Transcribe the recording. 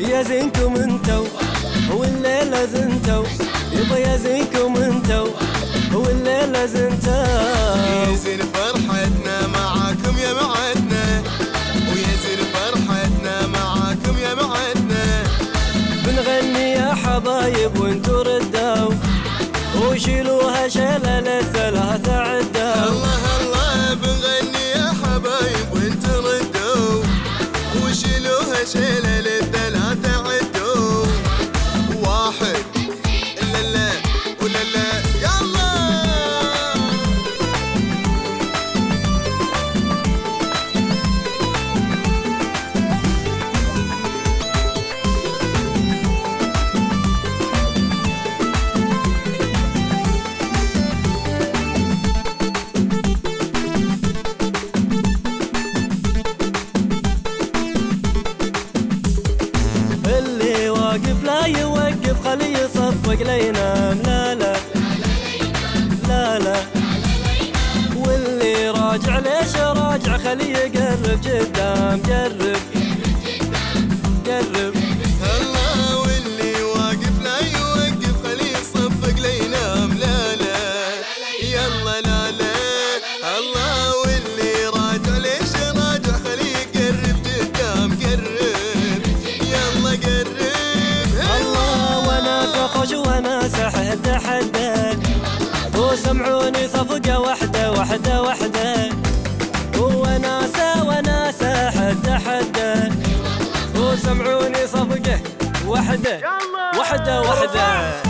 يا زينكم انتو والليلة زنتو، يبا يا زينكم انتو والليلة زنتو. يزين فرحتنا معاكم يا معدنا، ويزين فرحتنا معاكم يا معدنا. بنغني يا حبايب وانتو ردوا، وشيلوها شيلة للثلاثة عدوا. الله الله بنغني يا حبايب وانتو ردوا، وشيلوها شيلة للثلاثة عدوا. واحد لا لا ولا لا يلا. اللي واقف لا يوقف خلي يصفق لينام، لا لا لا لا. واللي راجع ليش راجع خلي يقرب قدام، قرب قرب. الله واللي واقف لا يوقف خليه يصفق لينام، لا لا يلا لا لا. الله واللي راجع ليش راجع خليه يقرب قدام، قرب يلا قرب. الله وناسة خوش وناسة حدة حدة، وسمعوني صفقة وحدة وحدة وحدة. وناسة وناسة حدة حدة، وسمعوني صفقة وحدة وحدة وحدة.